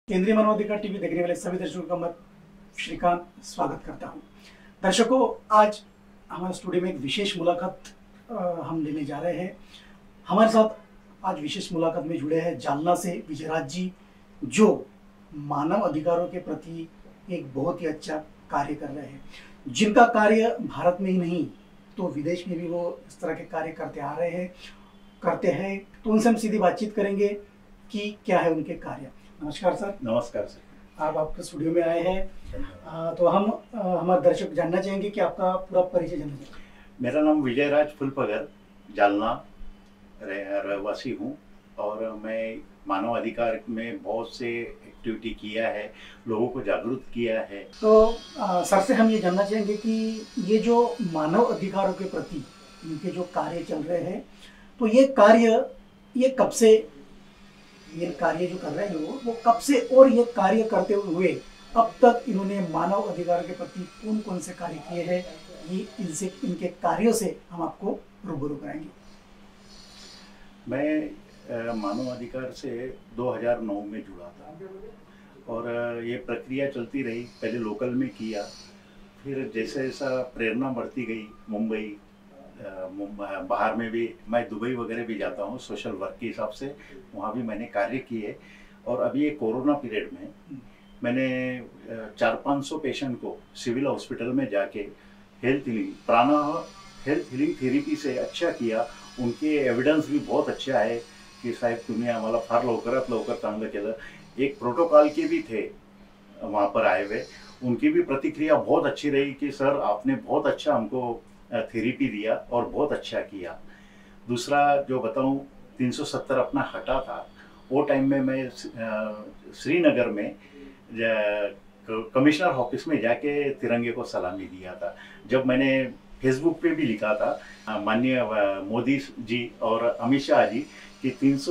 केंद्रीय मानवाधिकार टीवी देखने वाले सभी दर्शकों का मैं श्रीकांत स्वागत करता हूं। दर्शकों, आज हमारे स्टूडियो में एक विशेष मुलाकात हम लेने जा रहे हैं। हमारे साथ आज विशेष मुलाकात में जुड़े हैं जालना से विजयराज जी, जो मानव अधिकारों के प्रति एक बहुत ही अच्छा कार्य कर रहे हैं, जिनका कार्य भारत में ही नहीं तो विदेश में भी वो इस तरह के कार्य करते हैं। तो उनसे हम सीधी बातचीत करेंगे कि क्या है उनके कार्य। नमस्कार सर। नमस्कार सर। आप आपके स्टूडियो में आए हैं, तो हम हमारे दर्शक जानना चाहेंगे कि आपका पूरा परिचय जानना चाहेंगे। मेरा नाम विजयराज फुलपगर, जालना रहवासी हूँ और मैं मानव अधिकार में बहुत से एक्टिविटी किया है, लोगों को जागरूक किया है। तो सर से हम ये जानना चाहेंगे कि ये जो मानव अधिकारों के प्रति इनके जो कार्य चल रहे हैं, तो ये कब से ये कार्य जो कर रहे हैं वो कब से, और ये कार्य करते हुए अब तक इन्होंने मानव अधिकार के प्रति कौन कौन से कार्य किए हैं, ये इनके कार्यों से हम आपको रूबरू कराएंगे। मैं मानव अधिकार से 2009 में जुड़ा था और ये प्रक्रिया चलती रही। पहले लोकल में किया, फिर जैसे जैसा प्रेरणा बढ़ती गई, मुंबई बाहर में भी, मैं दुबई वगैरह भी जाता हूँ सोशल वर्क के हिसाब से, वहाँ भी मैंने कार्य किए। और अभी ये कोरोना पीरियड में मैंने 400-500 पेशेंट को सिविल हॉस्पिटल में जाके हेल्थ हीलिंग थेरेपी से अच्छा किया। उनके एविडेंस भी बहुत अच्छा है की साहेब तुम्ही आम्हाला फार लवकरात लवकर चांगलं केलं। एक प्रोटोकॉल के भी थे वहाँ पर आए हुए, उनकी भी प्रतिक्रिया बहुत अच्छी रही कि सर आपने बहुत अच्छा हमको थेरेपी दिया और बहुत अच्छा किया। दूसरा जो बताऊं, 370 अपना हटा था, वो टाइम में मैं श्रीनगर में कमिश्नर ऑफिस में जाके तिरंगे को सलामी दिया था। जब मैंने फेसबुक पे भी लिखा था माननीय मोदी जी और अमित शाह जी कि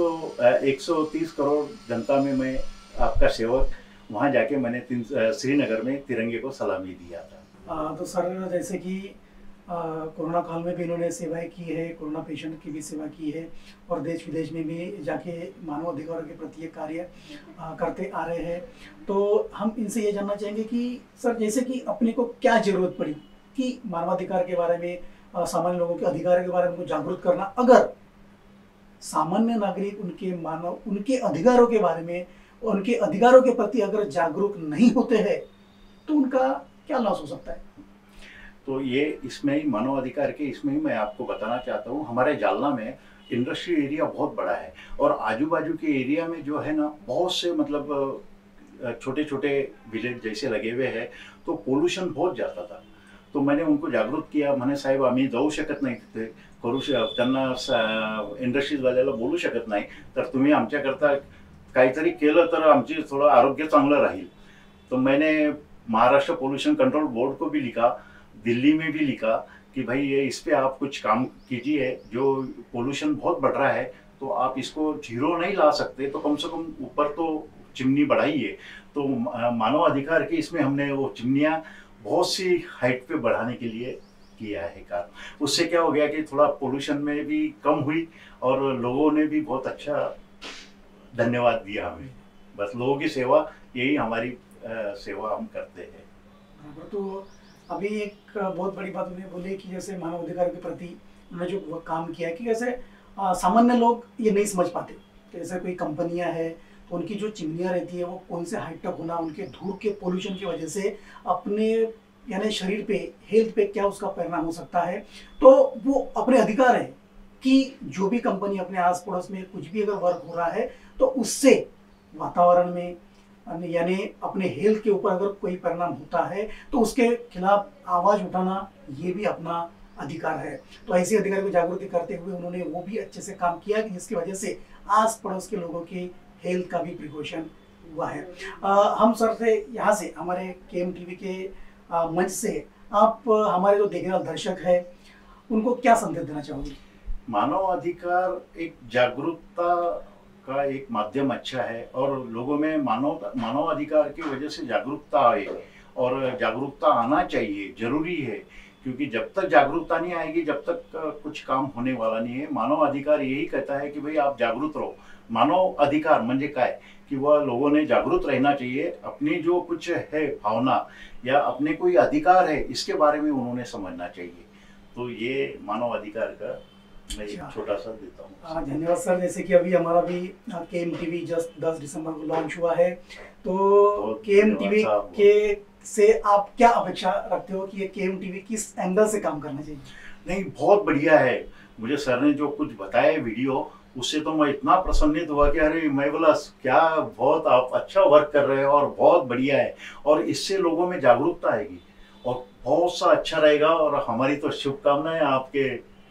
130 करोड़ जनता में मैं आपका सेवक, वहाँ जाके मैंने श्रीनगर में तिरंगे को सलामी दिया था। तो सर, जैसे कि कोरोना काल में भी इन्होंने सेवाएं की है, कोरोना पेशेंट की भी सेवा की है और देश विदेश में भी जाके मानव अधिकारों के प्रति ये कार्य करते आ रहे हैं। तो हम इनसे ये जानना चाहेंगे कि सर, जैसे कि अपने को क्या जरूरत पड़ी कि मानवाधिकार के बारे में, सामान्य लोगों के अधिकार के बारे में उनको जागरूक करना, अगर सामान्य नागरिक उनके अधिकारों के बारे में, उनके अधिकारों के प्रति अगर जागरूक नहीं होते हैं तो उनका क्या लॉस हो सकता है। तो ये इसमें ही मानव अधिकार के इसमें ही मैं आपको बताना चाहता हूँ, हमारे जालना में इंडस्ट्री एरिया बहुत बड़ा है और आजू बाजू के एरिया में जो है ना, बहुत से मतलब छोटे छोटे विलेज जैसे लगे हुए हैं, तो पोल्यूशन बहुत ज़्यादा था। तो मैंने उनको जागरूक किया, म्हणे साहेब आम्ही जाऊ शकत नाही तिथे, त्यांना इंडस्ट्रीजवाल्याला बोलू शकत नाही, तर तुम्ही आमच्याकरता काहीतरी केलं तर आमची थोडं आरोग्य चांगलं राहील। तो मैंने महाराष्ट्र पोल्यूशन कंट्रोल बोर्ड को भी लिखा, दिल्ली में भी लिखा कि भाई ये इस पे आप कुछ काम कीजिए, जो पोल्यूशन बहुत बढ़ रहा है तो आप इसको जीरो नहीं ला सकते, तो कम से कम ऊपर तो चिमनी बढ़ाइए। तो मानव अधिकार के इसमें हमने वो चिमनियाँ बहुत सी हाइट पे बढ़ाने के लिए किया है काम। उससे क्या हो गया कि थोड़ा पोल्यूशन में भी कम हुई और लोगों ने भी बहुत अच्छा धन्यवाद दिया हमें। बस लोगों की सेवा, यही हमारी सेवा हम करते हैं। तो अभी एक बहुत बड़ी बात उन्हें बोली कि जैसे मानव अधिकार के प्रति उन्होंने जो काम किया है कि जैसे सामान्य लोग ये नहीं समझ पाते कि जैसे कोई कंपनियां हैं तो उनकी जो चिमनियाँ रहती है वो कौन से हाइट तक होना, उनके धूल के पोल्यूशन की वजह से अपने यानी शरीर पे, हेल्थ पे क्या उसका परिणाम हो सकता है। तो वो अपने अधिकार है कि जो भी कंपनी अपने आस पड़ोस में कुछ भी अगर वर्क हो रहा है तो उससे वातावरण में यानी अपने हेल्थ के ऊपर अगर कोई परिणाम होता है तो उसके खिलाफ आवाज उठाना ये भी अपना अधिकार है। तो ऐसे अधिकार को जागृति करते हुए उन्होंने वो भी अच्छे से काम किया कि जिसकी वजह से आस पड़ोस के लोगों के हेल्थ का भी प्रिकॉशन हुआ है। हम सर से यहाँ से, हमारे केएम टीवी के मंच से आप हमारे जो देखने वाले दर्शक है उनको क्या संदेश देना चाहोगे। मानव अधिकार एक जागरूकता का एक माध्यम अच्छा है और लोगों में मानव अधिकार की वजह से जागरूकता आए और जागरूकता आना चाहिए, जरूरी है, क्योंकि जब तक जागरूकता नहीं आएगी, जब तक कुछ काम होने वाला नहीं है। मानव अधिकार यही कहता है कि भाई आप जागरूक रहो। मानव अधिकार म्हणजे काय कि वह लोगों ने जागरूक रहना चाहिए, अपनी जो कुछ है भावना या अपने कोई अधिकार है इसके बारे में उन्होंने समझना चाहिए। तो ये मानव अधिकार का मैं एक छोटा सा देता हूँ। धन्यवाद सर। जैसे कि अभी हमारा भी KM TV जस्ट 10 दिसंबर को लॉन्च हुआ है, तो KM TV के से आप क्या अपेक्षा रखते हो कि ये KM TV किस एंगल से काम करना चाहिए? नहीं, बहुत बढ़िया है। मुझे सर ने जो कुछ बताया वीडियो, उससे तो मैं इतना प्रसन्नित हुआ कि अरे मैं बोला क्या बहुत आप अच्छा वर्क कर रहे हो और बहुत बढ़िया है, और इससे लोगों में जागरूकता आएगी और बहुत सा अच्छा रहेगा। और हमारी तो शुभकामनाएं आपके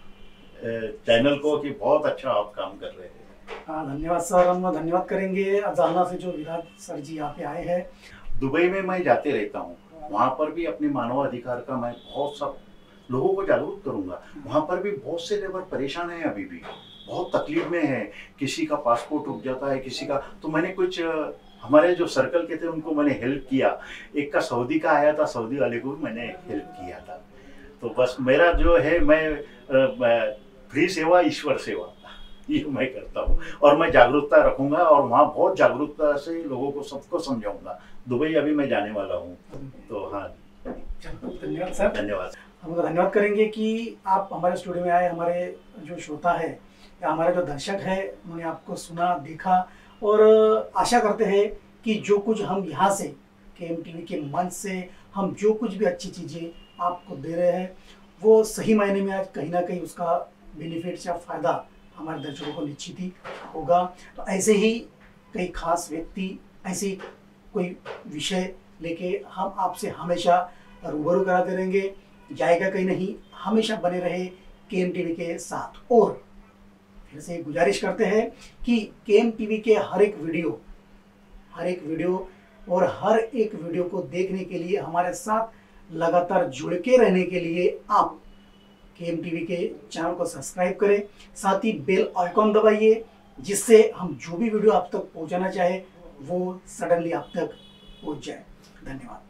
चैनल को कि बहुत अच्छा आप काम कर रहे हैं। धन्यवाद सर। हम धन्यवाद करेंगे जालना से जो विराज सर जी यहाँ पे आए हैं। दुबई में मैं जाते रहता हूँ, वहाँ पर भी अपने मानव अधिकार का मैं बहुत सब लोगों को जागरूक करूँगा। वहाँ पर भी बहुत से लेबर परेशान हैं, अभी भी बहुत तकलीफ में है। किसी का पासपोर्ट रुक जाता है, किसी का। तो मैंने कुछ हमारे जो सर्कल के थे उनको मैंने हेल्प किया। एक का सऊदी का आया था, सऊदी वाले को भी मैंने हेल्प किया था। तो बस मेरा जो है, मैं फ्री सेवा ईश्वर सेवा ये मैं करता हूँ, और मैं जागरूकता रखूंगा और वहाँ बहुत जागरूकता से लोगों को सबको समझाऊंगा। दुबई अभी मैं जाने वाला हूँ, तो हाँ। धन्यवाद सर। धन्यवाद। हम धन्यवाद करेंगे कि आप हमारे स्टूडियो में आए। हमारे जो श्रोता है या हमारे जो दर्शक है उन्होंने आपको सुना, देखा, और आशा करते हैं कि जो कुछ हम यहाँ से KM TV के मंच से हम जो कुछ भी अच्छी चीज़ें आपको दे रहे हैं वो सही मायने में आज कहीं ना कहीं उसका बेनिफिट्स या फ़ायदा हमारे दर्शकों को निश्चित ही होगा। तो ऐसे ही कई खास व्यक्ति, ऐसे कोई विषय लेके हम आपसे हमेशा रूबरू कराते रहेंगे। जाएगा कहीं नहीं, हमेशा बने रहे KM TV के साथ। और फिर से गुजारिश करते हैं कि KM TV के हर एक वीडियो और हर एक वीडियो को देखने के लिए, हमारे साथ लगातार जुड़ के रहने के लिए आप KM TV के चैनल को सब्सक्राइब करें, साथ ही बेल आइकॉन दबाइए, जिससे हम जो भी वीडियो आप तक पहुंचाना चाहे वो सडनली आप तक पहुंच जाए। धन्यवाद।